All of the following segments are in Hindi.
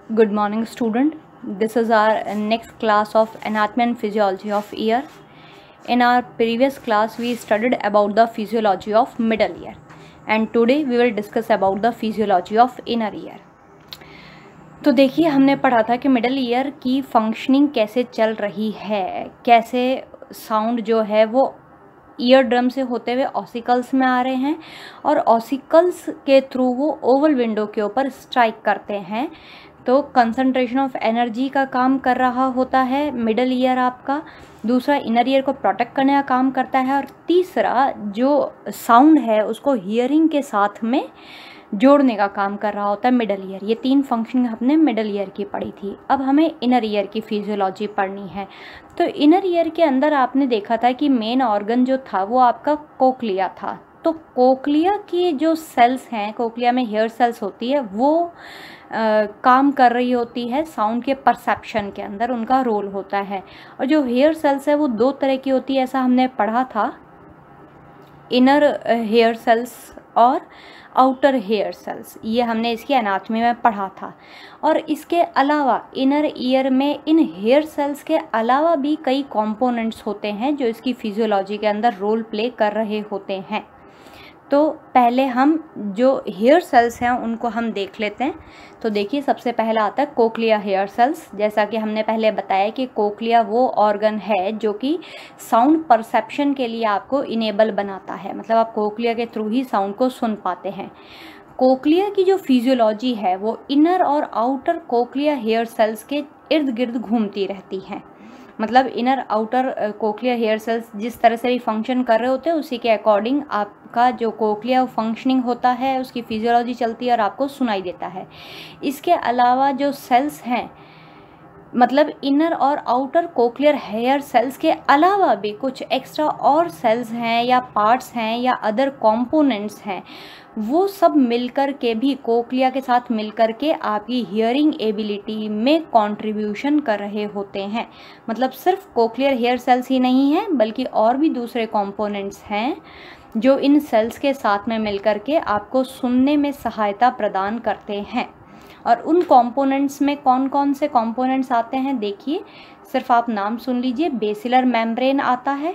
Good morning, student. This is our next class of anatomy and physiology of ear. In our previous class, we studied about the physiology of middle ear, and today we will discuss about the physiology of inner ear. तो देखिए, हमने पढ़ा था कि मिडल ईयर की फंक्शनिंग कैसे चल रही है, कैसे साउंड जो है वो ईयर ड्रम से होते हुए ऑसिकल्स में आ रहे हैं और ऑसिकल्स के थ्रू वो ओवल विंडो के ऊपर स्ट्राइक करते हैं। तो कंसंट्रेशन ऑफ एनर्जी का काम कर रहा होता है मिडल ईयर आपका, दूसरा इनर ईयर को प्रोटेक्ट करने का काम करता है, और तीसरा जो साउंड है उसको हियरिंग के साथ में जोड़ने का काम कर रहा होता है मिडल ईयर। ये तीन फंक्शन हमने मिडल ईयर की पढ़ी थी। अब हमें इनर ईयर की फिजियोलॉजी पढ़नी है। तो इनर ईयर के अंदर आपने देखा था कि मेन ऑर्गन जो था वो आपका कोक्लिया था। तो कोक्लिया की जो सेल्स हैं, कोक्लिया में हेयर सेल्स होती है, वो काम कर रही होती है साउंड के परसेप्शन के अंदर, उनका रोल होता है। और जो हेयर सेल्स है वो दो तरह की होती है, ऐसा हमने पढ़ा था, इनर हेयर सेल्स और आउटर हेयर सेल्स। ये हमने इसकी एनाटॉमी में पढ़ा था। और इसके अलावा इनर ईयर में इन हेयर सेल्स के अलावा भी कई कंपोनेंट्स होते हैं जो इसकी फिजियोलॉजी के अंदर रोल प्ले कर रहे होते हैं। तो पहले हम जो हेयर सेल्स हैं उनको हम देख लेते हैं। तो देखिए, सबसे पहला आता है कोक्लिया हेयर सेल्स। जैसा कि हमने पहले बताया कि कोक्लिया वो ऑर्गन है जो कि साउंड परसेप्शन के लिए आपको इनेबल बनाता है, मतलब आप कोक्लिया के थ्रू ही साउंड को सुन पाते हैं। कोक्लिया की जो फिजियोलॉजी है वो इनर और आउटर कोक्लिया हेयर सेल्स के इर्द गिर्द घूमती रहती है। मतलब inner outer cochlea hair cells जिस तरह से भी फंक्शन कर रहे होते हैं उसी के अकॉर्डिंग आपका जो कोक्लिया फंक्शनिंग होता है उसकी फिजियोलॉजी चलती है और आपको सुनाई देता है। इसके अलावा जो सेल्स हैं, मतलब इनर और आउटर कोक्लियर हेयर सेल्स के अलावा भी कुछ एक्स्ट्रा और सेल्स हैं या पार्ट्स हैं या अदर कंपोनेंट्स हैं, वो सब मिलकर के भी कोक्लिया के साथ मिलकर के आपकी हियरिंग एबिलिटी में कंट्रीब्यूशन कर रहे होते हैं। मतलब सिर्फ कोक्लियर हेयर सेल्स ही नहीं हैं बल्कि और भी दूसरे कंपोनेंट्स हैं जो इन सेल्स के साथ में मिलकर के आपको सुनने में सहायता प्रदान करते हैं। और उन कंपोनेंट्स में कौन कौन से कंपोनेंट्स आते हैं, देखिए, सिर्फ आप नाम सुन लीजिए। बेसिलर मेम्ब्रेन आता है,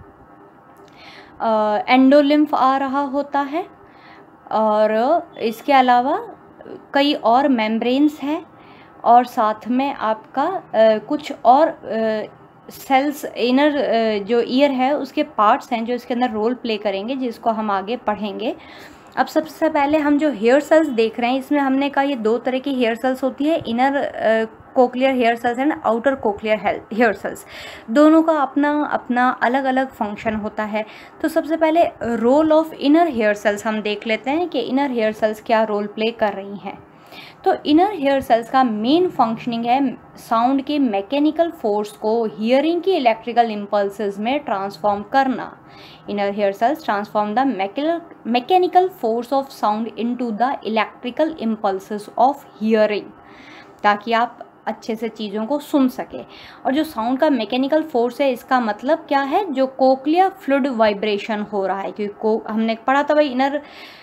एंडोलिम्फ आ रहा होता है, और इसके अलावा कई और मेम्ब्रेन्स हैं, और साथ में आपका कुछ और सेल्स, इनर जो ईयर है उसके पार्ट्स हैं जो इसके अंदर रोल प्ले करेंगे, जिसको हम आगे पढ़ेंगे। अब सबसे पहले हम जो हेयर सेल्स देख रहे हैं इसमें हमने कहा ये दो तरह की हेयर सेल्स होती है, inner cochlear hair cells and outer cochlear hair cells. दोनों का अपना अपना अलग अलग फंक्शन होता है। तो सबसे पहले role of inner hair cells हम देख लेते हैं कि इनर हेयर सेल्स क्या रोल प्ले कर रही हैं। तो इनर हेयर सेल्स का मेन फंक्शनिंग है साउंड के मैकेनिकल फोर्स को हियरिंग की इलेक्ट्रिकल इम्पल्सेस में ट्रांसफॉर्म करना। Inner hair cells transform the mechanical force of sound into the electrical impulses of hearing, ताकि आप अच्छे से चीज़ों को सुन सके। और जो साउंड का मैकेनिकल फोर्स है, इसका मतलब क्या है, जो कोक्लिया फ्लूइड वाइब्रेशन हो रहा है, क्योंकि हमने पढ़ा था भाई इनर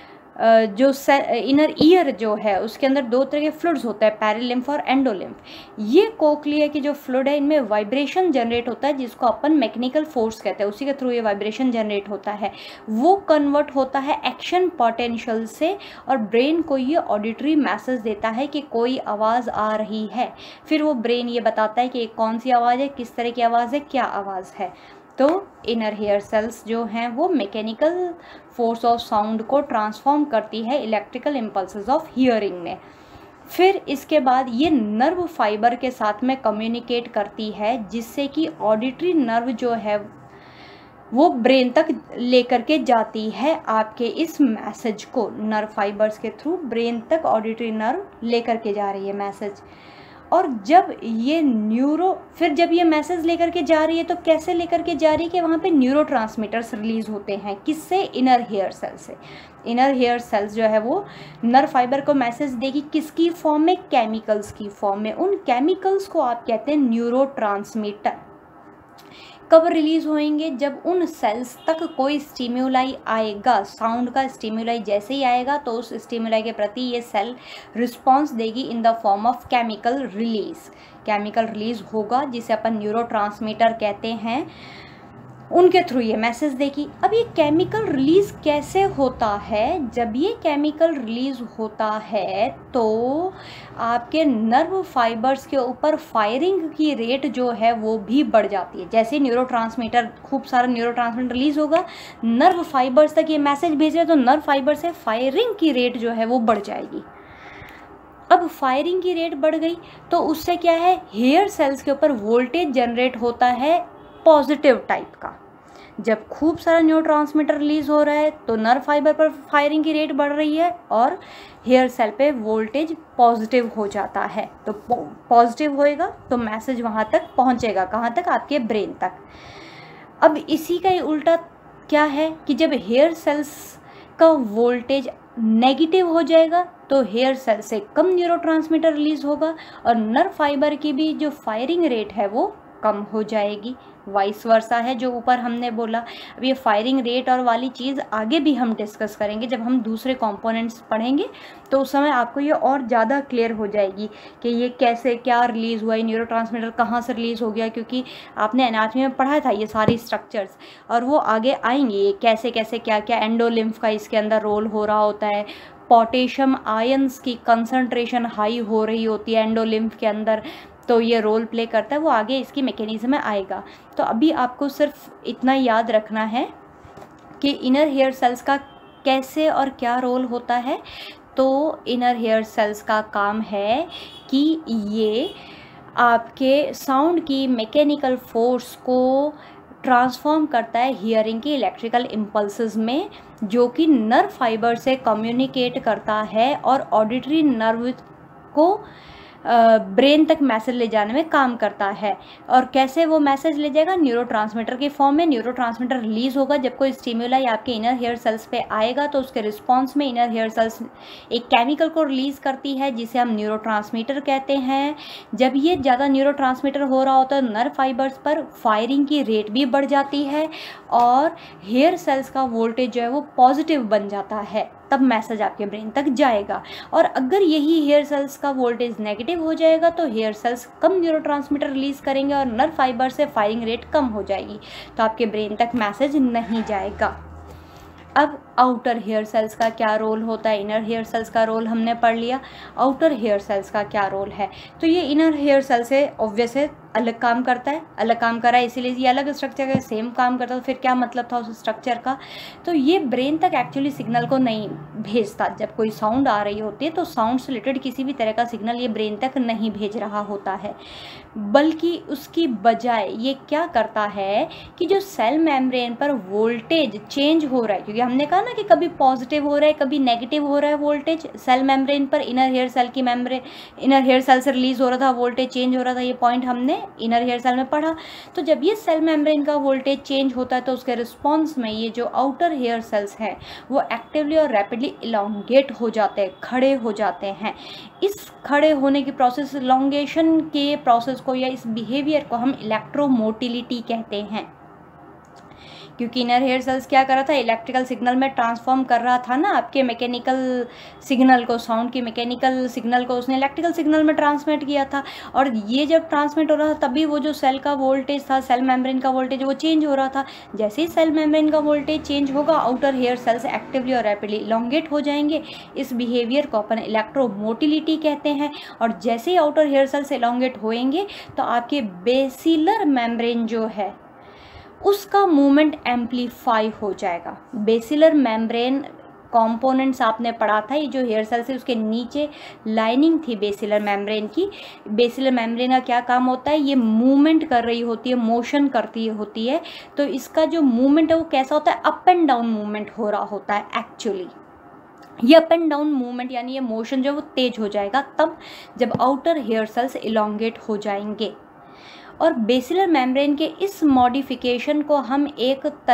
इनर ईयर जो है उसके अंदर दो तरह के फ्लूइड्स होते हैं, पैरालिम्फ और एंडोलिम्फ। ये कोक्लिया की जो फ्लूइड है इनमें वाइब्रेशन जनरेट होता है, जिसको अपन मैकेनिकल फोर्स कहते हैं, उसी के थ्रू ये वाइब्रेशन जनरेट होता है। वो कन्वर्ट होता है एक्शन पोटेंशियल से, और ब्रेन को ये ऑडिटरी मैसेज देता है कि कोई आवाज़ आ रही है। फिर वो ब्रेन ये बताता है कि कौन सी आवाज़ है, किस तरह की आवाज़ है, क्या आवाज़ है। तो इनर हेयर सेल्स जो हैं वो मैकेनिकल फोर्स ऑफ साउंड को ट्रांसफॉर्म करती है इलेक्ट्रिकल इम्पल्सेस ऑफ हियरिंग में। फिर इसके बाद ये नर्व फाइबर के साथ में कम्युनिकेट करती है, जिससे कि ऑडिटरी नर्व जो है वो ब्रेन तक लेकर के जाती है आपके इस मैसेज को। नर्व फाइबर्स के थ्रू ब्रेन तक ऑडिटरी नर्व लेकर के जा रही है मैसेज। और जब ये फिर जब ये मैसेज लेकर के जा रही है तो कैसे लेकर के जा रही है कि वहाँ पे न्यूरोट्रांसमीटर्स रिलीज होते हैं। किससे? इनर हेयर सेल से। इनर हेयर सेल्स जो है वो नर्व फाइबर को मैसेज देगी, किसकी फॉर्म में? केमिकल्स की फॉर्म में। उन केमिकल्स को आप कहते हैं न्यूरोट्रांसमीटर। कब रिलीज होंगे? जब उन सेल्स तक कोई स्टिम्युलाई आएगा, साउंड का स्टिम्युलाई जैसे ही आएगा तो उस स्टिम्युलाई के प्रति ये सेल रिस्पॉन्स देगी in the form of chemical release. Chemical release होगा जिसे अपन न्यूरोट्रांसमीटर कहते हैं, उनके थ्रू ये मैसेज देगी। अब ये केमिकल रिलीज कैसे होता है? जब ये केमिकल रिलीज होता है तो आपके नर्व फाइबर्स के ऊपर फायरिंग की रेट जो है वो भी बढ़ जाती है। जैसे न्यूरोट्रांसमीटर, खूब सारा न्यूरोट्रांसमीटर रिलीज होगा, नर्व फाइबर्स तक ये मैसेज भेजे तो नर्व फाइबर से फायरिंग की रेट जो है वो बढ़ जाएगी। अब फायरिंग की रेट बढ़ गई तो उससे क्या है, हेयर सेल्स के ऊपर वोल्टेज जनरेट होता है पॉजिटिव टाइप का। जब खूब सारा न्यूरोट्रांसमीटर रिलीज हो रहा है तो नर्व फाइबर पर फायरिंग की रेट बढ़ रही है और हेयर सेल पे वोल्टेज पॉजिटिव हो जाता है। तो पॉजिटिव होएगा तो मैसेज वहाँ तक पहुँचेगा, कहाँ तक? आपके ब्रेन तक। अब इसी का ही उल्टा क्या है कि जब हेयर सेल्स का वोल्टेज नेगेटिव हो जाएगा तो हेयर सेल से कम न्यूरोट्रांसमीटर रिलीज होगा और नर्व फाइबर की भी जो फायरिंग रेट है वो कम हो जाएगी। वाइस वर्सा है जो ऊपर हमने बोला। अब ये फायरिंग रेट और वाली चीज़ आगे भी हम डिस्कस करेंगे, जब हम दूसरे कंपोनेंट्स पढ़ेंगे तो उस समय आपको ये और ज़्यादा क्लियर हो जाएगी कि ये कैसे क्या रिलीज़ हुआ, ये न्यूरोट्रांसमीटर कहाँ से रिलीज़ हो गया, क्योंकि आपने एनाटॉमी में पढ़ा था ये सारी स्ट्रक्चर्स और वो आगे आएंगे, ये कैसे कैसे क्या क्या एंडोलिम्फ का इसके अंदर रोल हो रहा होता है, पोटेशियम आयंस की कंसंट्रेशन हाई हो रही होती है एंडोलिम्फ के अंदर, तो ये रोल प्ले करता है, वो आगे इसकी मैकेनिज्म में आएगा। तो अभी आपको सिर्फ इतना याद रखना है कि इनर हेयर सेल्स का कैसे और क्या रोल होता है। तो इनर हेयर सेल्स का काम है कि ये आपके साउंड की मैकेनिकल फोर्स को ट्रांसफॉर्म करता है हियरिंग की इलेक्ट्रिकल इम्पल्सेस में, जो कि नर्व फाइबर से कम्युनिकेट करता है और ऑडिटरी नर्व को ब्रेन तक मैसेज ले जाने में काम करता है। और कैसे वो मैसेज ले जाएगा? न्यूरोट्रांसमीटर के फॉर्म में। न्यूरोट्रांसमीटर रिलीज होगा जब कोई स्टिम्युलाई आपके इनर हेयर सेल्स पे आएगा तो उसके रिस्पॉन्स में इनर हेयर सेल्स एक केमिकल को रिलीज़ करती है जिसे हम न्यूरोट्रांसमीटर कहते हैं। जब ये ज़्यादा न्यूरोट्रांसमीटर हो रहा होता है नर्व फाइबर्स पर फायरिंग की रेट भी बढ़ जाती है और हेयर सेल्स का वोल्टेज जो है वो पॉजिटिव बन जाता है, तब मैसेज आपके ब्रेन तक जाएगा। और अगर यही हेयर सेल्स का वोल्टेज नेगेटिव हो जाएगा तो हेयर सेल्स कम न्यूरोट्रांसमीटर रिलीज करेंगे और नर्व फाइबर से फायरिंग रेट कम हो जाएगी, तो आपके ब्रेन तक मैसेज नहीं जाएगा। अब आउटर हेयर सेल्स का क्या रोल होता है? इनर हेयर सेल्स का रोल हमने पढ़ लिया, आउटर हेयर सेल्स का क्या रोल है? तो ये इनर हेयर सेल से ऑब्वियस है अलग काम करता है, अलग काम कर रहा है, इसीलिए ये अलग स्ट्रक्चर का सेम काम करता है। तो फिर क्या मतलब था उस स्ट्रक्चर का? तो ये ब्रेन तक एक्चुअली सिग्नल को नहीं भेजता। जब कोई साउंड आ रही होती है तो साउंड से रिलेटेड किसी भी तरह का सिग्नल ये ब्रेन तक नहीं भेज रहा होता है, बल्कि उसकी बजाय ये क्या करता है कि जो सेल मेम्ब्रेन पर वोल्टेज चेंज हो रहा है, क्योंकि हमने कहा ना कि कभी पॉजिटिव हो रहा है कभी नेगेटिव हो रहा है वोल्टेज सेल मेम्ब्रेन पर, इनर हेयर सेल की इनर हेयर सेल से रिलीज हो रहा था, वोल्टेज चेंज हो रहा था, ये पॉइंट हमने इनर हेयर सेल में पढ़ा। तो जब ये सेल मेम्ब्रेन का वोल्टेज चेंज होता है तो उसके रिस्पॉन्स में ये जो आउटर हेयर सेल्स हैं वो एक्टिवली और रैपिडली इलोंगेट हो जाते हैं, खड़े हो जाते हैं। इस खड़े होने की प्रोसेस, इलोंगेशन के प्रोसेस को या इस बिहेवियर को हम इलेक्ट्रोमोटिलिटी कहते हैं, क्योंकि इनर हेयर सेल्स क्या कर रहा था, इलेक्ट्रिकल सिग्नल में ट्रांसफॉर्म कर रहा था ना आपके मैकेनिकल सिग्नल को, साउंड की मैकेनिकल सिग्नल को उसने इलेक्ट्रिकल सिग्नल में ट्रांसमिट किया था। और ये जब ट्रांसमिट हो रहा था तभी वो जो सेल का वोल्टेज था, सेल मेम्ब्रेन का वोल्टेज, वो चेंज हो रहा था। जैसे ही सेल मेम्ब्रेन का वोल्टेज चेंज होगा आउटर हेयर सेल्स एक्टिवली और रैपिडली इलोंगेट हो जाएंगे। इस बिहेवियर को अपन इलेक्ट्रोमोटिलिटी कहते हैं। और जैसे ही आउटर हेयर सेल्स इलोंगेट होएंगे तो आपके बेसिलर मेम्ब्रेन जो है उसका मूवमेंट एम्पलीफाई हो जाएगा। बेसिलर मेम्ब्रेन कंपोनेंट्स आपने पढ़ा था, ये जो हेयर सेल्स है उसके नीचे लाइनिंग थी बेसिलर मेम्ब्रेन की। बेसिलर मेम्ब्रेन का क्या काम होता है, ये मूवमेंट कर रही होती है, मोशन करती होती है। तो इसका जो मूवमेंट है वो कैसा होता है, अप एंड डाउन मूवमेंट हो रहा होता है। एक्चुअली ये अप एंड डाउन मूवमेंट यानी ये मोशन जो है वो तेज हो जाएगा तब जब आउटर हेयर सेल्स इलोंगेट हो जाएंगे। और बेसिलर मेम्ब्रेन के इस मॉडिफिकेशन को हम एक तरह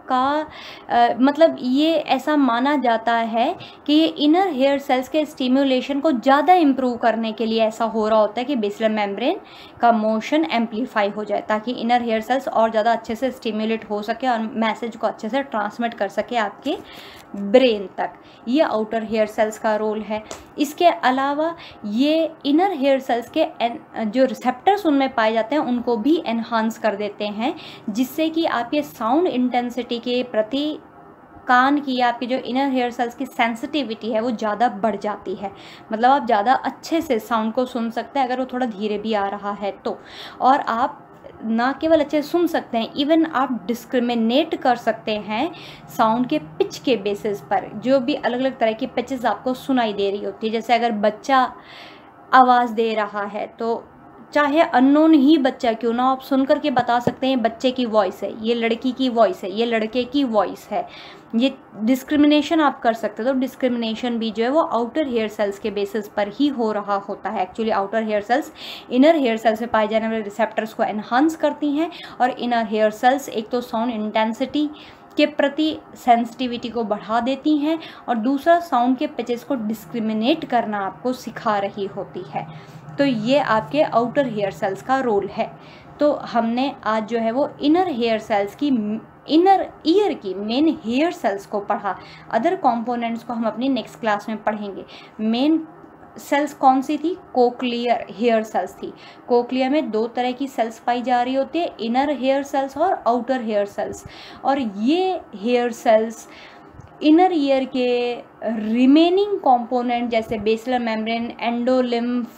का मतलब ये ऐसा माना जाता है कि ये इनर हेयर सेल्स के स्टिम्युलेशन को ज़्यादा इम्प्रूव करने के लिए ऐसा हो रहा होता है कि बेसिलर मेम्ब्रेन का मोशन एम्पलीफाई हो जाए, ताकि इनर हेयर सेल्स और ज़्यादा अच्छे से स्टिम्युलेट हो सके और मैसेज को अच्छे से ट्रांसमिट कर सके आपके ब्रेन तक। ये आउटर हेयर सेल्स का रोल है। इसके अलावा ये इनर हेयर सेल्स के जो रिसेप्टर्स उनमें पाए जाते हैं उनको भी एनहांस कर देते हैं, जिससे कि आपके साउंड इंटेंसिटी के प्रति कान की आपकी जो इनर हेयर सेल्स की सेंसिटिविटी है वो ज़्यादा बढ़ जाती है। मतलब आप ज़्यादा अच्छे से साउंड को सुन सकते हैं अगर वो थोड़ा धीरे भी आ रहा है तो। और आप ना केवल अच्छे से सुन सकते हैं, इवन आप डिस्क्रिमिनेट कर सकते हैं साउंड के पिच के बेसिस पर। जो भी अलग अलग तरह की पिचेस आपको सुनाई दे रही होती है, जैसे अगर बच्चा आवाज़ दे रहा है तो चाहे अननोन ही बच्चा क्यों ना, आप सुन करके बता सकते हैं बच्चे की वॉइस है, ये लड़की की वॉइस है, ये लड़के की वॉइस है। ये डिस्क्रिमिनेशन आप कर सकते हो। तो डिस्क्रिमिनेशन भी जो है वो आउटर हेयर सेल्स के बेसिस पर ही हो रहा होता है। Actually outer hair cells inner hair cells में पाए जाने वाले रिसेप्टर्स को एनहांस करती हैं, और इनर हेयर सेल्स एक तो साउंड इंटेंसिटी के प्रति सेंसिटिविटी को बढ़ा देती हैं, और दूसरा साउंड के पिचेस को डिस्क्रिमिनेट करना आपको सिखा रही होती है। तो ये आपके आउटर हेयर सेल्स का रोल है। तो हमने आज जो है वो इनर हेयर सेल्स की, इनर ईयर की मेन हेयर सेल्स को पढ़ा। अदर कंपोनेंट्स को हम अपनी नेक्स्ट क्लास में पढ़ेंगे। मेन सेल्स कौन सी थी? कोक्लियर हेयर सेल्स थी। कोक्लियर में दो तरह की सेल्स पाई जा रही होती है, इनर हेयर सेल्स और आउटर हेयर सेल्स। और ये हेयर सेल्स इनर ईयर के रिमेनिंग कंपोनेंट जैसे बेसिलर मेम्ब्रेन, एंडोलिम्फ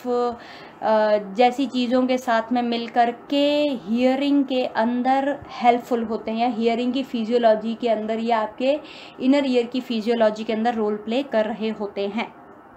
जैसी चीज़ों के साथ में मिलकर के हियरिंग के अंदर हेल्पफुल होते हैं, या हियरिंग की फिजियोलॉजी के अंदर या आपके इनर ईयर की फिजियोलॉजी के अंदर रोल प्ले कर रहे होते हैं।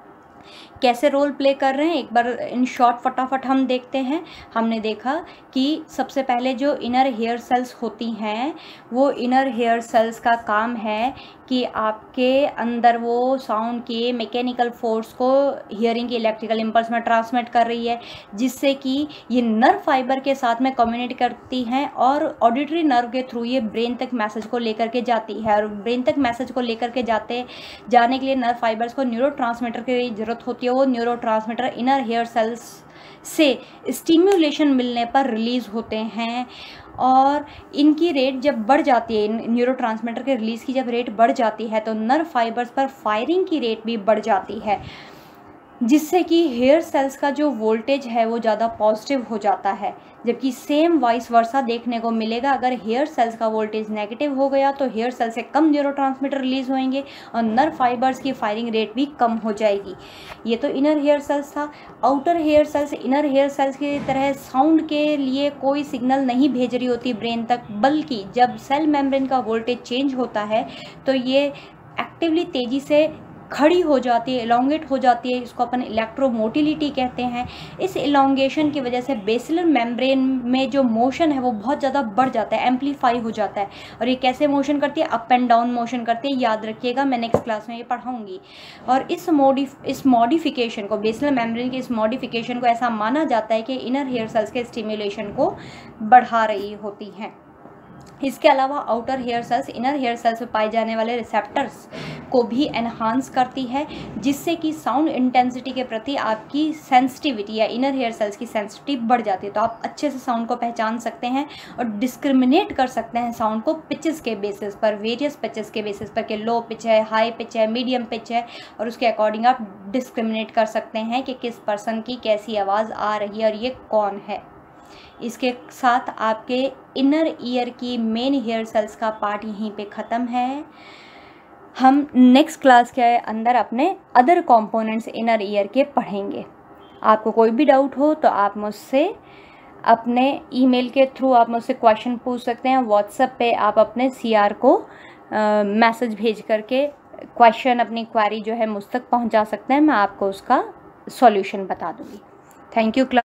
कैसे रोल प्ले कर रहे हैं एक बार इन शॉर्ट फटाफट हम देखते हैं। हमने देखा कि सबसे पहले जो इनर हेयर सेल्स होती हैं, वो इनर हेयर सेल्स का काम है कि आपके अंदर वो साउंड के मैकेनिकल फोर्स को हियरिंग के इलेक्ट्रिकल इम्पल्स में ट्रांसमिट कर रही है, जिससे कि ये नर्व फाइबर के साथ में कम्युनिकेट करती हैं, और ऑडिटरी नर्व के थ्रू ये ब्रेन तक मैसेज को लेकर के जाती है। और ब्रेन तक मैसेज को लेकर के जाने के लिए नर्व फाइबर्स को न्यूरोट्रांसमीटर की ज़रूरत होती है। वो न्यूरोट्रांसमीटर इनर हेयर सेल्स से स्टिम्युलेशन मिलने पर रिलीज़ होते हैं, और इनकी रेट जब बढ़ जाती है, न्यूरोट्रांसमीटर के रिलीज़ की जब रेट बढ़ जाती है तो नर्व फाइबर्स पर फायरिंग की रेट भी बढ़ जाती है, जिससे कि हेयर सेल्स का जो वोल्टेज है वो ज़्यादा पॉजिटिव हो जाता है। जबकि सेम वाइस वर्सा देखने को मिलेगा, अगर हेयर सेल्स का वोल्टेज नेगेटिव हो गया तो हेयर सेल्स से कम न्यूरोट्रांसमीटर रिलीज़ होंगे और नर्व फाइबर्स की फायरिंग रेट भी कम हो जाएगी। ये तो इनर हेयर सेल्स था। Outer hair cells inner hair cells की तरह साउंड के लिए कोई सिग्नल नहीं भेज रही होती ब्रेन तक, बल्कि जब सेल मेम्ब्रेन का वोल्टेज चेंज होता है तो ये एक्टिवली तेज़ी से खड़ी हो जाती है, एलोंगेट हो जाती है। इसको अपन इलेक्ट्रोमोटिलिटी कहते हैं। इस एलोंगेशन की वजह से बेसिलर मेम्ब्रेन में जो मोशन है वो बहुत ज़्यादा बढ़ जाता है, एम्पलीफाई हो जाता है। और ये कैसे मोशन करती है? अप एंड डाउन मोशन करती है। याद रखिएगा, मैं नेक्स्ट क्लास में ये पढ़ाऊँगी। और इस मॉडिफिकेशन को, बेसिलर मेम्ब्रेन की इस मॉडिफिकेशन को ऐसा माना जाता है कि इनर हेयर सेल्स के स्टिम्युलेशन को बढ़ा रही होती हैं। इसके अलावा outer hair cells inner hair cells में पाए जाने वाले रिसेप्टर्स को भी एनहांस करती है, जिससे कि साउंड इंटेंसिटी के प्रति आपकी सेंसिटिविटी या इनर हेयर सेल्स की सेंसिटिविटी बढ़ जाती है। तो आप अच्छे से साउंड को पहचान सकते हैं और डिस्क्रिमिनेट कर सकते हैं साउंड को पिचेस के बेसिस पर, वेरियस पिचेस के बेसिस पर, कि लो पिच है, हाई पिच है, मीडियम पिच है, और उसके अकॉर्डिंग आप डिस्क्रिमिनेट कर सकते हैं कि किस पर्सन की कैसी आवाज़ आ रही है और ये कौन है। इसके साथ आपके इनर ईयर की मेन हेयर सेल्स का पार्ट यहीं पे ख़त्म है। हम नेक्स्ट क्लास के अंदर अपने अदर कंपोनेंट्स इनर ईयर के पढ़ेंगे। आपको कोई भी डाउट हो तो आप मुझसे अपने ईमेल के थ्रू आप मुझसे क्वेश्चन पूछ सकते हैं। व्हाट्सएप पे आप अपने CR को मैसेज भेज करके क्वेश्चन, अपनी क्वेरी जो है मुझ तक पहुंचा सकते हैं। मैं आपको उसका सॉल्यूशन बता दूंगी। Thank you.